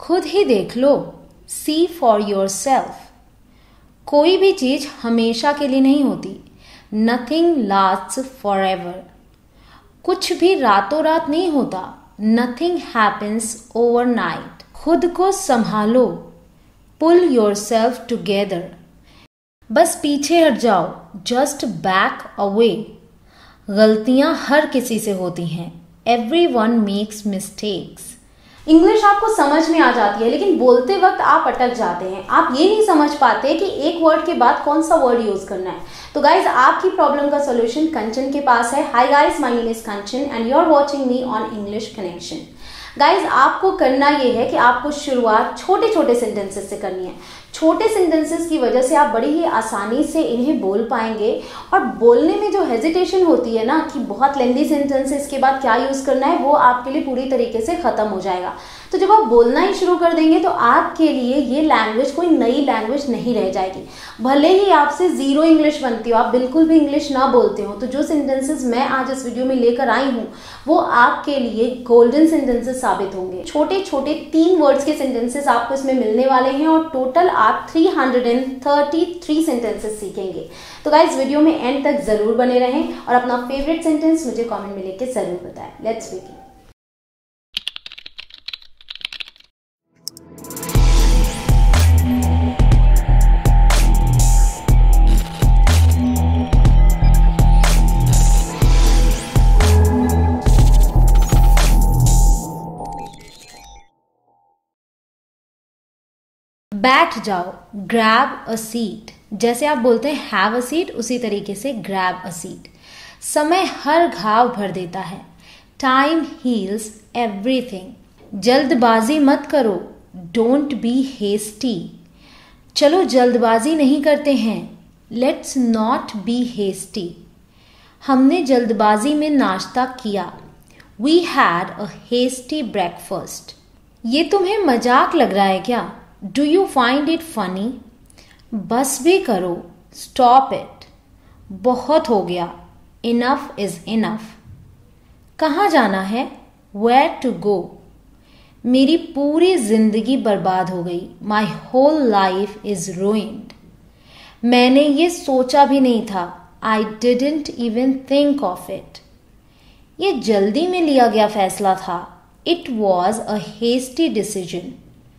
खुद ही देख लो, सी फॉर योर सेल्फ। कोई भी चीज हमेशा के लिए नहीं होती, नथिंग लास्ट्स फॉर एवर। कुछ भी रातों रात नहीं होता, नथिंग हैपन्स ओवरनाइट। खुद को संभालो, पुल योर सेल्फ टुगेदर। बस पीछे हट जाओ, जस्ट बैक अवे। गलतियां हर किसी से होती हैं, एवरीवन मेक्स मिस्टेक्स। इंग्लिश आपको समझ में आ जाती है, लेकिन बोलते वक्त आप अटक जाते हैं। आप ये नहीं समझ पाते कि एक वर्ड के बाद कौन सा वर्ड यूज करना है। तो गाइज, आपकी प्रॉब्लम का सॉल्यूशन कंचन के पास है। Hi guys, my name is Kanchan and you are watching me on English connection. Guys, आपको करना ये है कि आपको शुरुआत छोटे छोटे सेंटेंसेस से करनी है। छोटे सेंटेंसेस की वजह से आप बड़ी ही आसानी से इन्हें बोल पाएंगे। और बोलने में जो हेजिटेशन होती है ना कि बहुत लेंदी सेंटेंसेस के बाद क्या यूज करना है, वो आपके लिए पूरी तरीके से खत्म हो जाएगा। तो जब आप बोलना ही शुरू कर देंगे तो आपके लिए ये लैंग्वेज कोई नई लैंग्वेज नहीं रह जाएगी। भले ही आपसे जीरो इंग्लिश बनती हो, आप बिल्कुल भी इंग्लिश ना बोलते हो, तो जो सेंटेंसेस मैं आज इस वीडियो में लेकर आई हूँ वो आपके लिए गोल्डन सेंटेंसेस साबित होंगे। छोटे छोटे 3 वर्ड्स के सेंटेंसेस आपको इसमें मिलने वाले हैं और टोटल आप 333 सेंटेंसेस सीखेंगे। तो गाइस, वीडियो में एंड तक जरूर बने रहें और अपना फेवरेट सेंटेंस मुझे कमेंट में लिख के जरूर बताएं। Let's begin. बैठ जाओ, ग्रैब अ सीट। जैसे आप बोलते हैं हैव अ सीट, उसी तरीके से ग्रैब अ सीट। समय हर घाव भर देता है, टाइम हील्स एवरीथिंग। जल्दबाजी मत करो, डोंट बी हेस्टी। चलो जल्दबाजी नहीं करते हैं, लेट्स नॉट बी हेस्टी। हमने जल्दबाजी में नाश्ता किया, we had a hasty breakfast. ये तुम्हें मजाक लग रहा है क्या? Do you find it funny? बस भी करो, स्टॉप इट। बहुत हो गया, इनफ इज इनफ। कहाँ जाना है? Where to go. मेरी पूरी जिंदगी बर्बाद हो गई, my whole life is ruined. मैंने ये सोचा भी नहीं था, I didn't even think of it. ये जल्दी में लिया गया फैसला था, it was a hasty decision.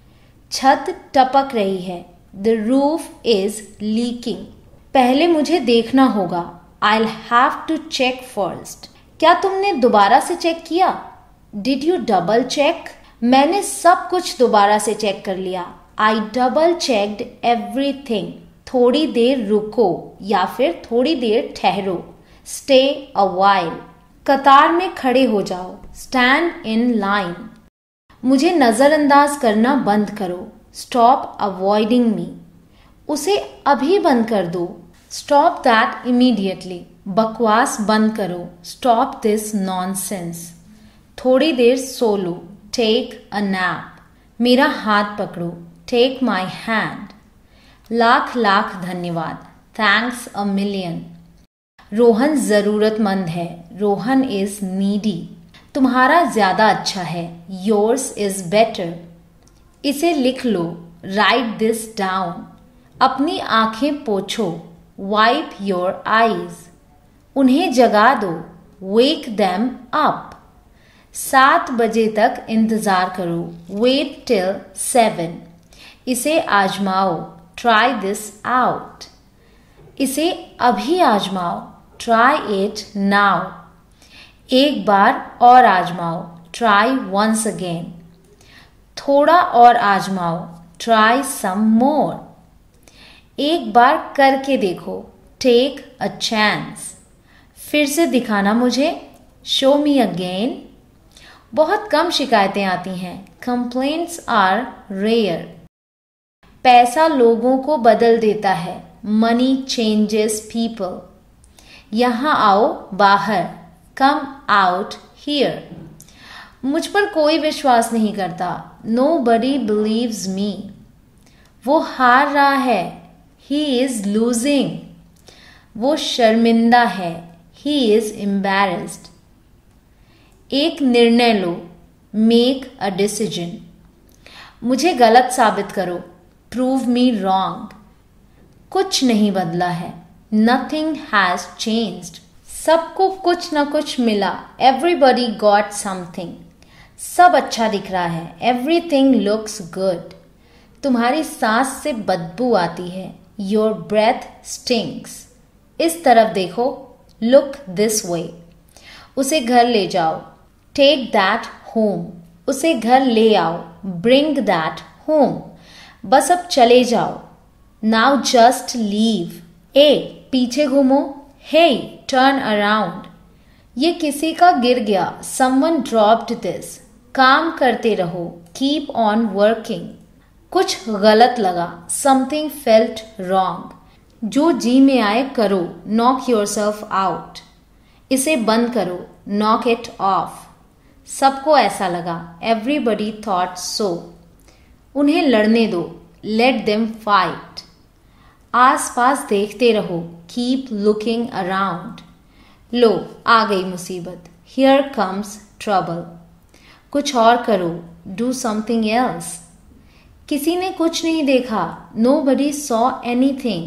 छत टपक रही है, द रूफ इज लीकिंग। पहले मुझे देखना होगा, I'll have to check first। क्या तुमने दोबारा से चेक किया? Did you double check? मैंने सब कुछ दोबारा से चेक कर लिया, I double checked everything। थोड़ी देर रुको या फिर थोड़ी देर ठहरो, stay a while। कतार में खड़े हो जाओ, stand in line। मुझे नजरअंदाज करना बंद करो, स्टॉप अवॉइडिंग मी। उसे अभी बंद कर दो, स्टॉप दैट इमीडिएटली। बकवास बंद करो, स्टॉप दिस नॉनसेंस। थोड़ी देर सो लो, टेक अ नैप। मेरा हाथ पकड़ो, take my hand. Lakh lakh धन्यवाद, थैंक्स अ मिलियन। रोहन जरूरतमंद है, रोहन इज नीडी। तुम्हारा ज्यादा अच्छा है, योर्स इज बेटर। इसे लिख लो, राइट दिस डाउन। अपनी आंखें पोछो, वाइप योर आईज। उन्हें जगा दो, वेक देम अप। 7 बजे तक इंतजार करो, वेट टिल 7। इसे आजमाओ, ट्राई दिस आउट। इसे अभी आजमाओ, ट्राई इट नाउ। एक बार और आजमाओ, ट्राई वंस अगेन। थोड़ा और आजमाओ, ट्राई सम मोर। एक बार करके देखो, टेक अ चांस। फिर से दिखाना मुझे, शो मी अगेन। बहुत कम शिकायतें आती हैं, कंप्लेंट्स आर रेयर। पैसा लोगों को बदल देता है, मनी चेंजेस पीपल। यहां आओ बाहर, कम आउट हियर। मुझ पर कोई विश्वास नहीं करता, नोबडी बिलीव्स मी। वो हार रहा है, ही इज लूजिंग। वो शर्मिंदा है, ही इज एम्बैरेस्ड। एक निर्णय लो, मेक अ डिसीजन। मुझे गलत साबित करो, प्रूव मी रॉन्ग। कुछ नहीं बदला है, नथिंग हैज चेंज्ड। सबको कुछ ना कुछ मिला, एवरीबडी गॉट समथिंग। सब अच्छा दिख रहा है, एवरीथिंग लुक्स गुड। तुम्हारी सांस से बदबू आती है, योर ब्रेथ स्टिंक्स। इस तरफ देखो, लुक दिस वे। उसे घर ले जाओ, टेक दैट होम। उसे घर ले आओ, ब्रिंग दैट होम। बस अब चले जाओ, नाउ जस्ट लीव। ए पीछे घूमो, हे टर्न अराउंड। ये किसी का गिर गया, समवन ड्रॉप्ड दिस। काम करते रहो, कीप ऑन वर्किंग। कुछ गलत लगा, समथिंग फेल्ट रॉन्ग। जो जी में आए करो, नॉक योरसेल्फ आउट। इसे बंद करो, नॉक इट ऑफ। सबको ऐसा लगा, एवरीबडी थॉट सो। उन्हें लड़ने दो, लेट देम फाइट। आस पास देखते रहो, कीप लुकिंग अराउंड। लो आ गई मुसीबत, हियर कम्स ट्रबल। कुछ और करो, डू समथिंग एल्स। किसी ने कुछ नहीं देखा, नोबडी सॉ एनीथिंग।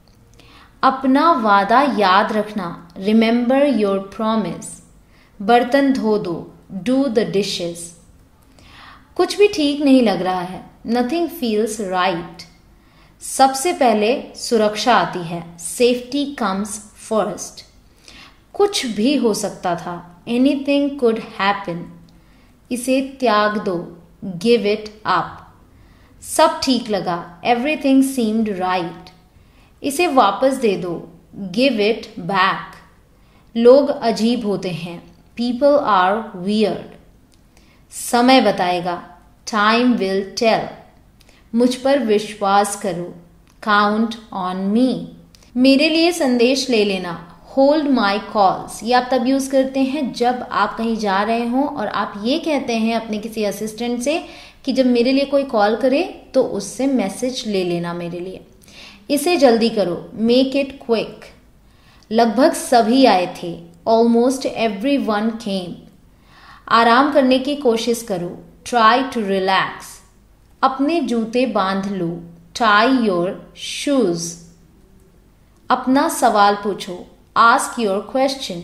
अपना वादा याद रखना, रिमेंबर योर प्रॉमिस। बर्तन धो दो, डू द डिशेस। कुछ भी ठीक नहीं लग रहा है, नथिंग फील्स राइट। सबसे पहले सुरक्षा आती है, सेफ्टी कम्स फर्स्ट। कुछ भी हो सकता था, एनीथिंग कुड हैपन। इसे त्याग दो, गिव इट अप। सब ठीक लगा, एवरीथिंग सीम्ड राइट। इसे वापस दे दो, गिव इट बैक। लोग अजीब होते हैं, पीपल आर वियर्ड। समय बताएगा, टाइम विल टेल। मुझ पर विश्वास करो, काउंट ऑन मी। मेरे लिए संदेश ले लेना, होल्ड माई कॉल्स। ये आप तब यूज करते हैं जब आप कहीं जा रहे हो और आप ये कहते हैं अपने किसी असिस्टेंट से कि जब मेरे लिए कोई कॉल करे तो उससे मैसेज ले लेना मेरे लिए। इसे जल्दी करो, मेक इट क्विक। लगभग सभी आए थे, ऑलमोस्ट एवरी वन केम। आराम करने की कोशिश करो, ट्राई टू रिलैक्स। अपने जूते बांध लो, टाई योर शूज। अपना सवाल पूछो, आस्क योर क्वेश्चन।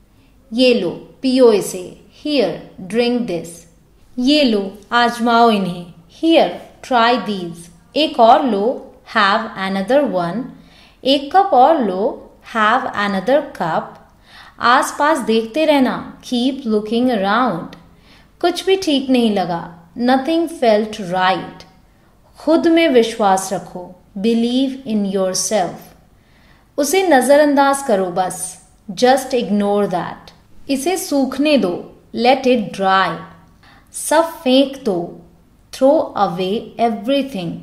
ये लो, पियो इसे, हियर ड्रिंक दिस। ये लो, आजमाओ इन्हें, हियर ट्राई दीज। एक और लो, हैव अनदर वन। एक कप और लो, हैव अनदर कप। आस पास देखते रहना, कीप लुकिंग अराउंड। कुछ भी ठीक नहीं लगा, नथिंग फेल्ट राइट। खुद में विश्वास रखो, बिलीव इन योर सेल्फ। उसे नजरअंदाज करो बस, जस्ट इग्नोर दैट। इसे सूखने दो, लेट इट ड्राई। सब फेंक दो, थ्रो अवे एवरीथिंग।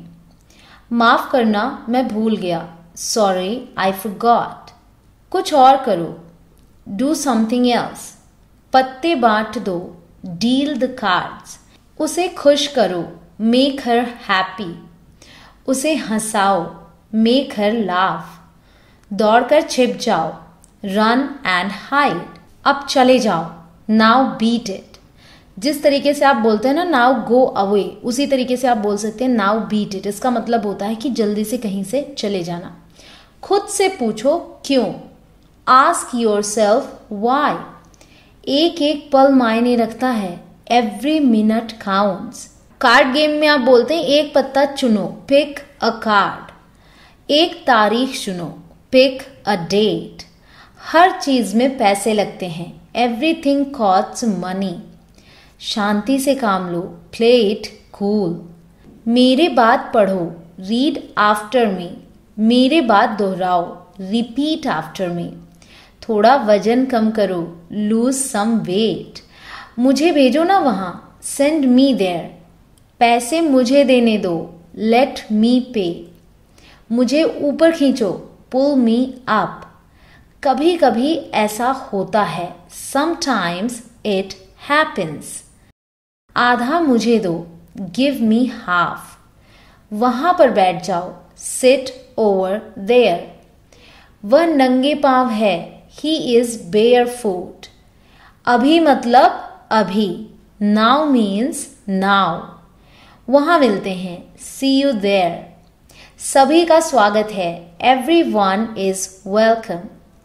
माफ करना, मैं भूल गया, सॉरी आई फॉरगॉट। कुछ और करो, डू समथिंग एल्स। पत्ते बांट दो, डील द कार्ड्स। उसे खुश करो, मेक हर हैप्पी। उसे हंसाओ, मेक हर लाफ। दौड़कर छिप जाओ, रन एंड हाइड। अब चले जाओ, नाउ बीट इट। जिस तरीके से आप बोलते हैं ना नाउ गो अवे, उसी तरीके से आप बोल सकते हैं नाउ बीट इट। इसका मतलब होता है कि जल्दी से कहीं से चले जाना। खुद से पूछो क्यों, आस्क योर सेल्फ वाई। एक एक पल मायने रखता है, every minute counts. Card game में आप बोलते हैं एक पत्ता चुनो, पिक अ कार्ड। एक तारीख चुनो, पिक अ डेट। हर चीज में पैसे लगते हैं, एवरीथिंग कॉस्ट्स मनी। शांति से काम लो, प्ले इट कूल। मेरे बाद पढ़ो, रीड आफ्टर मी। मेरे बाद दोहराओ, रिपीट आफ्टर मी। थोड़ा वजन कम करो, लूज सम वेट। मुझे भेजो ना वहां, सेंड मी देयर। पैसे मुझे देने दो, लेट मी पे। मुझे ऊपर खींचो, पुल मी अप। कभी कभी ऐसा होता है, समटाइम्स इट हैपेंस। आधा मुझे दो, गिव मी हाफ। वहां पर बैठ जाओ, सिट ओवर देयर। वह नंगे पांव है, ही इज बेयरफुट। अभी मतलब अभी, नाउ मीन्स नाउ। वहां मिलते हैं, सी यू देयर। सभी का स्वागत है, एवरीवन इज वेलकम।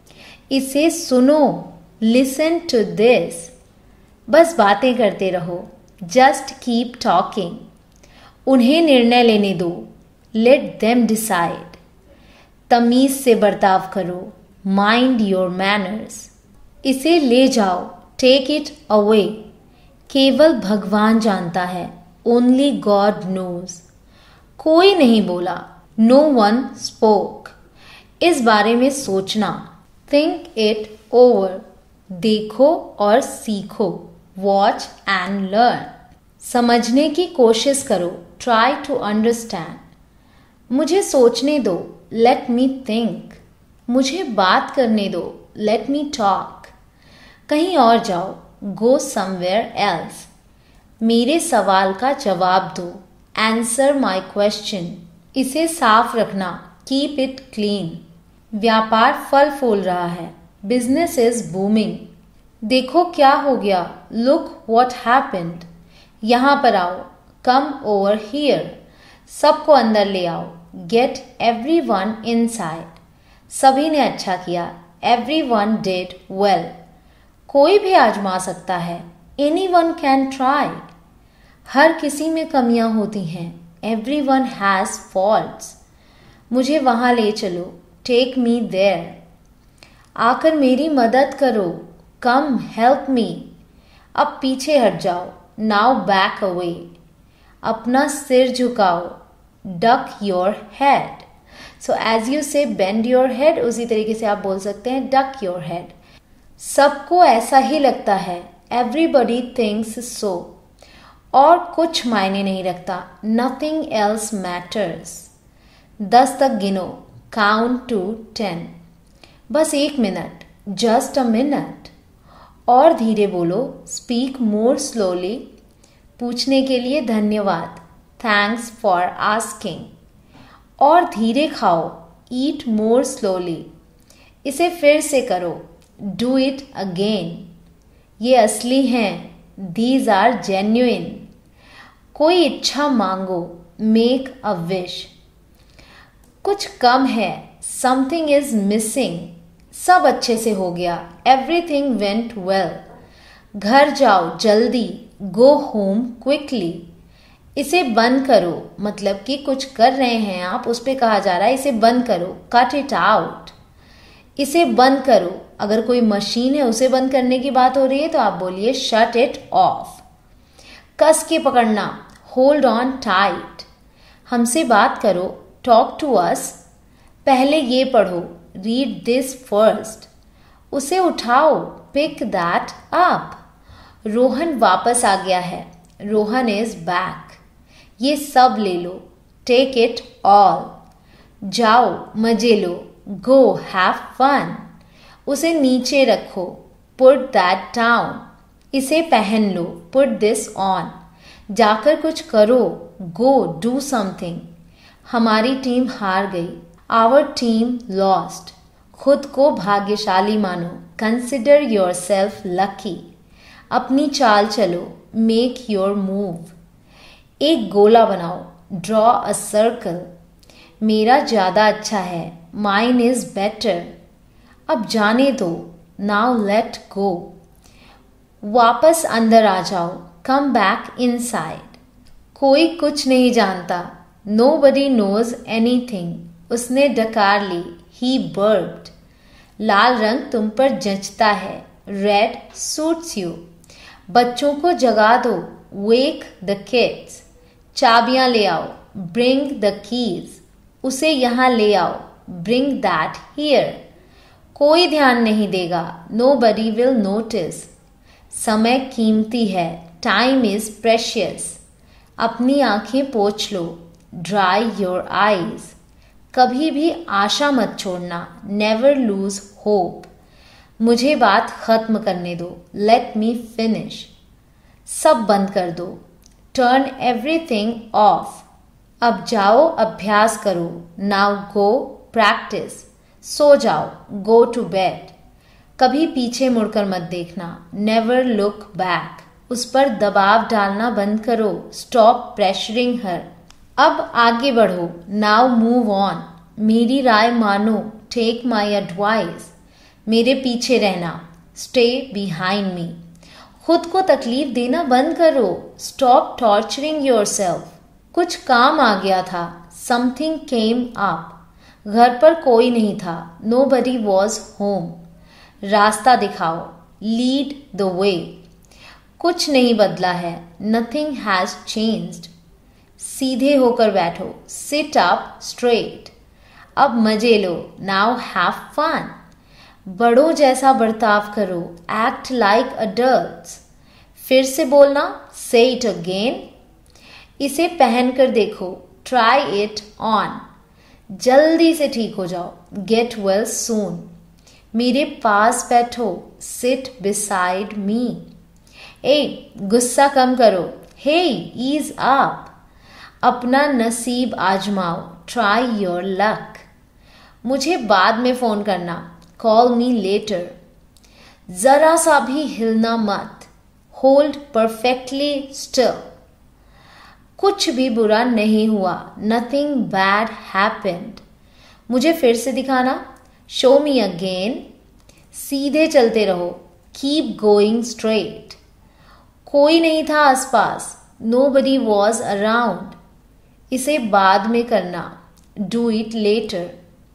इसे सुनो, लिसन टू दिस। बस बातें करते रहो, जस्ट कीप टॉकिंग। उन्हें निर्णय लेने दो, लेट देम डिसाइड। तमीज से बर्ताव करो, माइंड योर मैनर्स। इसे ले जाओ, टेक इट अवे। केवल भगवान जानता है, ओनली गॉड नोज। कोई नहीं बोला, नो वन स्पोक। इस बारे में सोचना, थिंक इट ओवर। देखो और सीखो, वॉच एंड लर्न। समझने की कोशिश करो, ट्राई टू अंडरस्टैंड। मुझे सोचने दो, लेट मी थिंक। मुझे बात करने दो, लेट मी टॉक। कहीं और जाओ, गो समवेयर एल्स। मेरे सवाल का जवाब दो, आंसर माई क्वेश्चन। इसे साफ रखना, कीप इट क्लीन। व्यापार फल फूल रहा है, बिजनेस इज बूमिंग। देखो क्या हो गया, लुक व्हाट हैपेंड। यहां पर आओ, कम ओवर हियर। सबको अंदर ले आओ, गेट एवरीवन इनसाइड। सभी ने अच्छा किया, एवरीवन डिड वेल। कोई भी आजमा सकता है, एनीवन कैन ट्राई। हर किसी में कमियां होती हैं, एवरीवन हैज फॉल्ट्स। मुझे वहां ले चलो, टेक मी देयर। आकर मेरी मदद करो, कम हेल्प मी। अब पीछे हट जाओ, नाउ बैक अवे। अपना सिर झुकाओ, duck your head. So as you say bend your head, उसी तरीके से आप बोल सकते हैं डक योर हेड। सबको ऐसा ही लगता है, एवरीबडी थिंक्स सो। और कुछ मायने नहीं रखता, नथिंग एल्स मैटर्स। 10 तक गिनो, काउंट टू 10। बस 1 मिनट, जस्ट अ मिनट। और धीरे बोलो, स्पीक मोर स्लोली। पूछने के लिए धन्यवाद, थैंक्स फॉर आस्किंग। और धीरे खाओ, ईट मोर स्लोली। इसे फिर से करो, डू इट अगेन। ये असली हैं, दीज आर जेन्युइन। कोई इच्छा मांगो, मेक अ विश। कुछ कम है, समथिंग इज मिसिंग। सब अच्छे से हो गया, एवरीथिंग वेंट वेल। घर जाओ जल्दी, गो होम क्विकली। इसे बंद करो, मतलब कि कुछ कर रहे हैं आप, उस पर कहा जा रहा है इसे बंद करो, कट इट आउट। इसे बंद करो, अगर कोई मशीन है उसे बंद करने की बात हो रही है तो आप बोलिए शट इट ऑफ। कस के पकड़ना, होल्ड ऑन टाइट। हमसे बात करो, टॉक टू अस। पहले ये पढ़ो, रीड दिस फर्स्ट। उसे उठाओ, पिक दैट अप। रोहन वापस आ गया है, रोहन इज बैक। ये सब ले लो, टेक इट ऑल। जाओ मजे लो, गो हैव फन। उसे नीचे रखो, पुट दैट डाउन। इसे पहन लो, पुट दिस ऑन। जाकर कुछ करो, गो डू समथिंग। हमारी टीम हार गई, आवर टीम लॉस्ट। खुद को भाग्यशाली मानो, कंसिडर योर सेल्फ लकी। अपनी चाल चलो, मेक योर मूव। एक गोला बनाओ, ड्रॉ अ सर्कल। मेरा ज़्यादा अच्छा है, माइन इज बेटर। अब जाने दो, नाउ लेट गो। वापस अंदर आ जाओ, कम बैक इनसाइड। कोई कुछ नहीं जानता, नोबडी नोज एनीथिंग। उसने डकार ली, ही बर्ब्ड। लाल रंग तुम पर जचता है, रेड सूट्स यू। बच्चों को जगा दो, वेक द किड्स। चाबियां ले आओ, ब्रिंग द कीज। उसे यहां ले आओ, ब्रिंग दैट हियर। कोई ध्यान नहीं देगा, नोबडी विल नोटिस। समय कीमती है, टाइम इज प्रेशियस। अपनी आंखें पोंछ लो, ड्राई योर आईज। कभी भी आशा मत छोड़ना, नेवर लूज होप। मुझे बात खत्म करने दो, लेट मी फिनिश। सब बंद कर दो, टर्न एवरीथिंग ऑफ। अब जाओ अभ्यास करो, नाउ गो प्रैक्टिस। सो जाओ, गो टू बेड। कभी पीछे मुड़कर मत देखना, नेवर लुक बैक। उस पर दबाव डालना बंद करो, स्टॉप प्रेशरिंग हर। अब आगे बढ़ो, नाउ मूव ऑन, मेरी राय मानो, टेक माई एडवाइस, मेरे पीछे रहना, स्टे बिहाइंड मी। खुद को तकलीफ देना बंद करो, स्टॉप टॉर्चरिंग योरसेल्फ। कुछ काम आ गया था, समथिंग केम अप, घर पर कोई नहीं था, नोबडी वॉज होम। रास्ता दिखाओ, लीड द वे। कुछ नहीं बदला है, नथिंग हैज चेंज्ड। सीधे होकर बैठो, सिट अप स्ट्रेट। अब मजे लो, नाउ हैव फन। बड़ों जैसा बर्ताव करो, एक्ट लाइक अडल्ट्स। फिर से बोलना, से इट अगेन। इसे पहन कर देखो, ट्राई इट ऑन। जल्दी से ठीक हो जाओ, गेट वेल सून। मेरे पास बैठो, सिट बिसाइड मी। ए, गुस्सा कम करो, हे ईज अप। अपना नसीब आजमाओ, ट्राई योर लक। मुझे बाद में फोन करना, कॉल मी लेटर। जरा सा भी हिलना मत, होल्ड परफेक्टली स्टिल। कुछ भी बुरा नहीं हुआ, नथिंग बैड हैपेंड। मुझे फिर से दिखाना, शो मी अगेन। सीधे चलते रहो, कीप गोइंग स्ट्रेट। कोई नहीं था आसपास, नोबडी वॉज अराउंड। इसे बाद में करना, डू इट लेटर।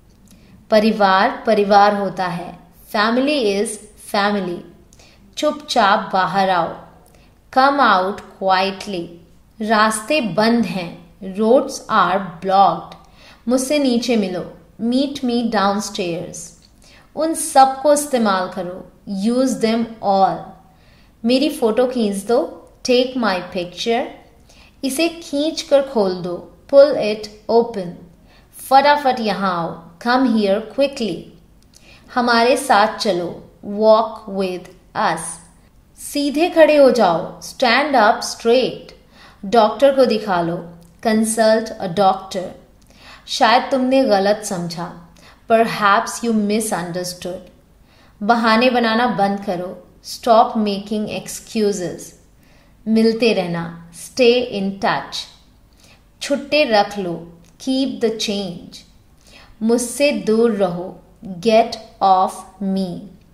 परिवार परिवार होता है, फैमिली इज फैमिली। चुपचाप बाहर आओ, कम आउट क्वाइटली। रास्ते बंद हैं, रोड्स आर ब्लॉक्ड। मुझसे नीचे मिलो, मीट मी डाउनस्टेयर्स। उन सबको इस्तेमाल करो, यूज देम ऑल। मेरी फोटो खींच दो, टेक माई पिक्चर। इसे खींच कर खोल दो, पुल इट ओपन। फटाफट यहाँ आओ, कम हियर क्विकली। हमारे साथ चलो, वॉक विद अस। सीधे खड़े हो जाओ, स्टैंड अप स्ट्रेट। डॉक्टर को दिखा लो, कंसल्ट अ डॉक्टर। शायद तुमने गलत समझा, परहैप्स यू मिसअंडरस्टूड। बहाने बनाना बंद करो, स्टॉप मेकिंग एक्सक्यूजेस। मिलते रहना, स्टे इन टच। छुट्टे रख लो, कीप द चेंज। मुझसे दूर रहो, गेट ऑफ मी।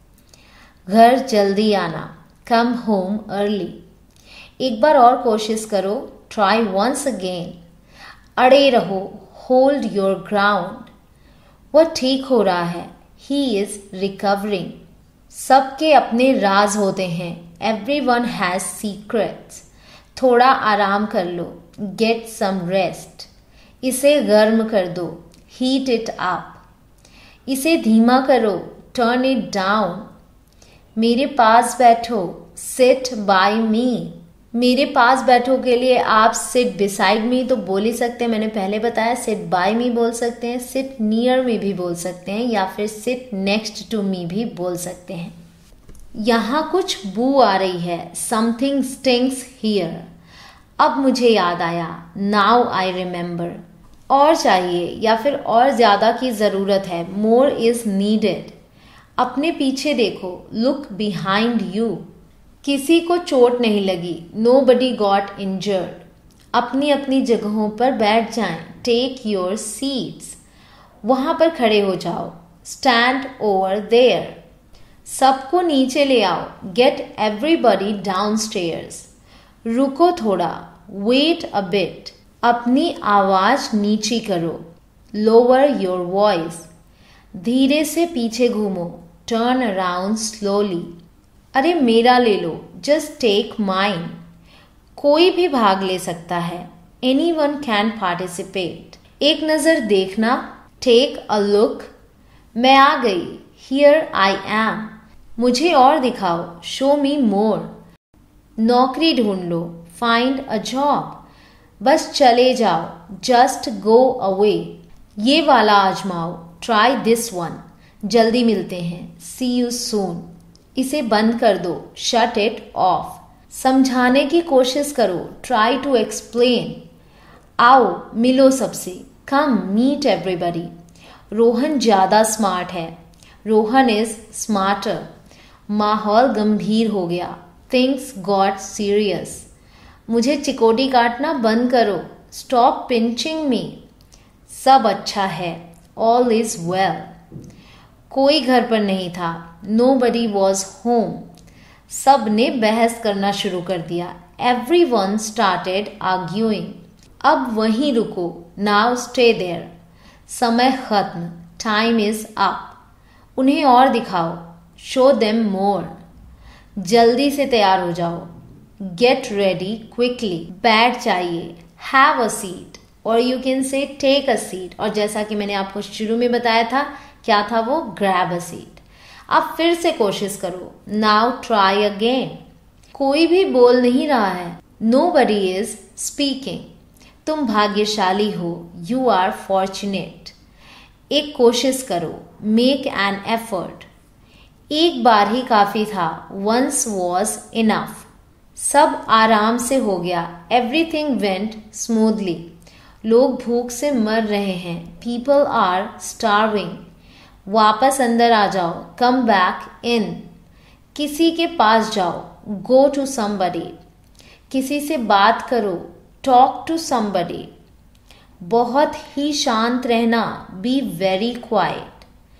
घर जल्दी आना, कम होम अर्ली। एक बार और कोशिश करो, ट्राई वंस अगेन। अड़े रहो, होल्ड योर ग्राउंड। वह ठीक हो रहा है, ही इज रिकवरिंग। सबके अपने राज होते हैं, एवरीवन हैज सीक्रेट्स। थोड़ा आराम कर लो, गेट सम रेस्ट। इसे गर्म कर दो, हीट इट अप। इसे धीमा करो, टर्न इट डाउन। मेरे पास बैठो, सिट बाय मी। मेरे पास बैठो के लिए आप सिट बिसाइड मी तो बोल ही सकते हैं, मैंने पहले बताया। सिट बाय मी बोल सकते हैं, सिट नियर मी भी बोल सकते हैं, या फिर सिट नेक्स्ट टू मी भी बोल सकते हैं। यहाँ कुछ बू आ रही है, समथिंग स्टिंक्स हियर। अब मुझे याद आया, नाउ आई रिमेंबर। और चाहिए या फिर और ज्यादा की जरूरत है, मोर इज नीडेड। अपने पीछे देखो, लुक बिहाइंड यू। किसी को चोट नहीं लगी, नोबडी गॉट इंजर्ड। अपनी अपनी जगहों पर बैठ जाएं, टेक योर सीट्स। वहां पर खड़े हो जाओ, स्टैंड ओवर देयर। सबको नीचे ले आओ, गेट एवरीबॉडी डाउनस्टेयर्स। रुको थोड़ा, वेट अ बिट। अपनी आवाज नीची करो, लोअर योर वॉइस। धीरे से पीछे घूमो, टर्न अराउंड स्लोली। अरे मेरा ले लो, जस्ट टेक माइन। कोई भी भाग ले सकता है, एनीवन कैन पार्टिसिपेट। एक नजर देखना, टेक अ लुक। मैं आ गई, हियर आई एम। मुझे और दिखाओ, शो मी मोर। नौकरी ढूंढ लो, फाइंड अ जॉब। बस चले जाओ, जस्ट गो अवे। ये वाला आजमाओ, ट्राई दिस वन। जल्दी मिलते हैं, सी यू सून। इसे बंद कर दो, शट इट ऑफ। समझाने की कोशिश करो, ट्राई टू एक्सप्लेन। आओ मिलो सबसे, कम मीट एवरीबॉडी। रोहन ज्यादा स्मार्ट है, रोहन इज स्मार्टर। माहौल गंभीर हो गया, Things got serious. मुझे चिकोटी काटना बंद करो. Stop pinching me. सब अच्छा है. All is well. कोई घर पर नहीं था. Nobody was home. सब ने बहस करना शुरू कर दिया. Everyone started arguing. अब वहीं रुको. Now stay there. समय खत्म. Time is up. उन्हें और दिखाओ. Show them more. जल्दी से तैयार हो जाओ. Get ready quickly. बैठ जाइए. Have a seat. और you can say take a seat. और जैसा कि मैंने आपको शुरू में बताया था, क्या था वो? Grab a seat. अब फिर से कोशिश करो. Now try again. कोई भी बोल नहीं रहा है. Nobody is speaking. तुम भाग्यशाली हो. You are fortunate. एक कोशिश करो. Make an effort. एक बार ही काफी था. Once was enough. सब आराम से हो गया. Everything went smoothly. लोग भूख से मर रहे हैं. People are starving. वापस अंदर आ जाओ. Come back in. किसी के पास जाओ. Go to somebody. किसी से बात करो. Talk to somebody. बहुत ही शांत रहना. Be very quiet.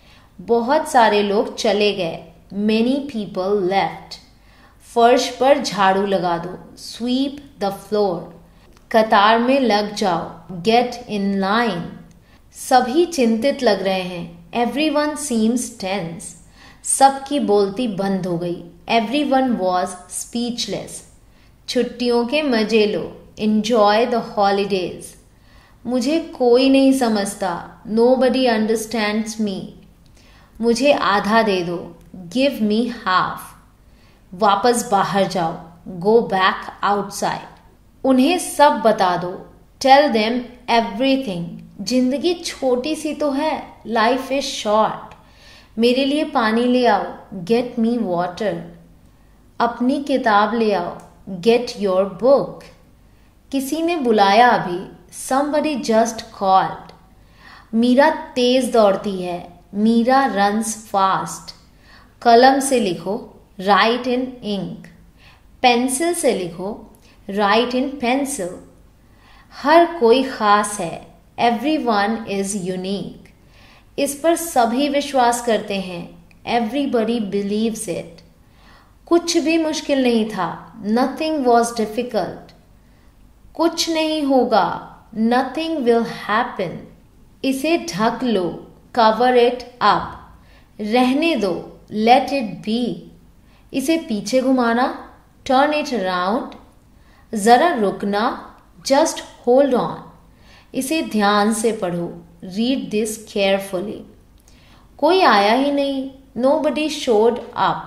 बहुत सारे लोग चले गए. Many people left. फर्श पर झाड़ू लगा दो. Sweep the floor. कतार में लग जाओ. Get in line. सभी चिंतित लग रहे हैं. Everyone seems tense. सबकी बोलती बंद हो गई. Everyone was speechless. छुट्टियों के मजे लो. Enjoy the holidays. मुझे कोई नहीं समझता. Nobody understands me. मुझे आधा दे दो. Give me half. वापस बाहर जाओ. Go back outside. उन्हें सब बता दो. Tell them everything. जिंदगी छोटी सी तो है. Life is short. मेरे लिए पानी ले आओ. Get me water. अपनी किताब ले आओ. Get your book. किसी ने बुलाया अभी. Somebody just called. मीरा तेज दौड़ती है. Meera runs fast. कलम से लिखो. Write in ink. पेंसिल से लिखो. Write in pencil. हर कोई खास है. Everyone is unique. इस पर सभी विश्वास करते हैं. Everybody believes it. कुछ भी मुश्किल नहीं था. Nothing was difficult. कुछ नहीं होगा. Nothing will happen. इसे ढक लो. Cover it up. रहने दो. Let it be. इसे पीछे घुमाना. Turn it around. जरा रुकना. Just hold on. इसे ध्यान से पढ़ो. Read this carefully. कोई आया ही नहीं. Nobody showed up.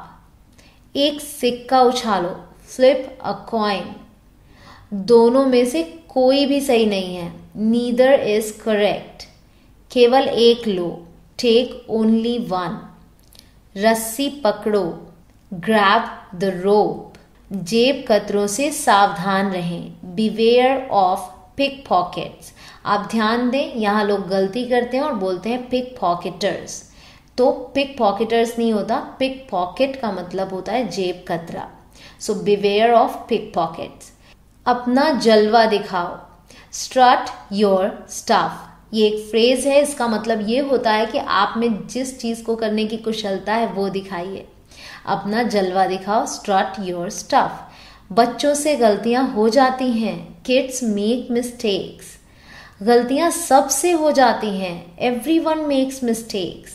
एक सिक्का उछालो. Flip a coin. दोनों में से कोई भी सही नहीं है. Neither is correct. केवल एक लो. Take only one. रस्सी पकड़ो. Grab the rope. जेब कतरों से सावधान रहें. Beware of pickpockets. आप ध्यान दें, यहाँ लोग गलती करते हैं और बोलते हैं pickpocketers. तो pickpocketers नहीं होता. pickpocket का मतलब होता है जेब कतरा. So beware of pickpockets. अपना जलवा दिखाओ. Strut your stuff. ये एक फ्रेज है. इसका मतलब ये होता है कि आप में जिस चीज को करने की कुशलता है वो दिखाइए. अपना जलवा दिखाओ. Strut your stuff. बच्चों से गलतियां हो जाती हैं. Kids make mistakes. गलतियां सबसे हो जाती हैं. Everyone makes mistakes.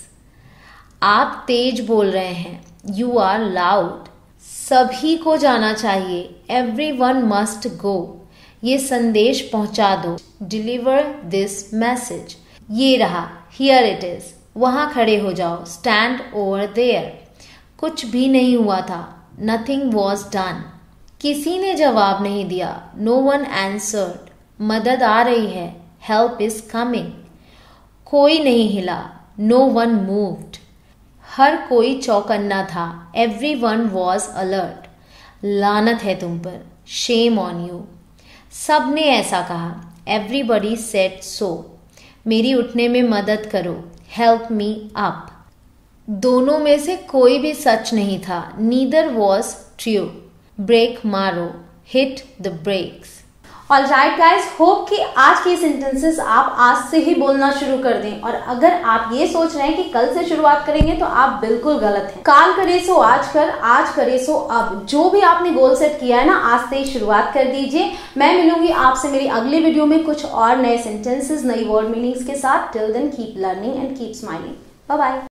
आप तेज बोल रहे हैं. You are loud. सभी को जाना चाहिए. Everyone must go. ये संदेश पहुंचा दो. Deliver this message. ये रहा. Here it is. वहां खड़े हो जाओ. Stand over there. कुछ भी नहीं हुआ था. Nothing was done. किसी ने जवाब नहीं दिया. No one answered. मदद आ रही है. Help is coming. कोई नहीं हिला. No one moved. हर कोई चौकन्ना था. Everyone was alert. लानत है तुम पर. Shame on you. सबने ऐसा कहा. Everybody said so. मेरी उठने में मदद करो. Help me up. दोनों में से कोई भी सच नहीं था. Neither was true. ब्रेक मारो, hit the brakes. Alright guys, hope कि आज के सेंटेंसेस आप आज से ही बोलना शुरू कर दें। और अगर आप ये सोच रहे हैं कि कल से शुरुआत करेंगे तो आप बिल्कुल गलत हैं। काल करे सो आज कर, आज करे सो अब। जो भी आपने गोल सेट किया है ना, आज से ही शुरुआत कर दीजिए। मैं मिलूंगी आपसे मेरी अगली वीडियो में कुछ और नए सेंटेंसेस, नई वर्ड मीनिंग्स के साथ। Till then keep learning and keep smiling. Bye bye.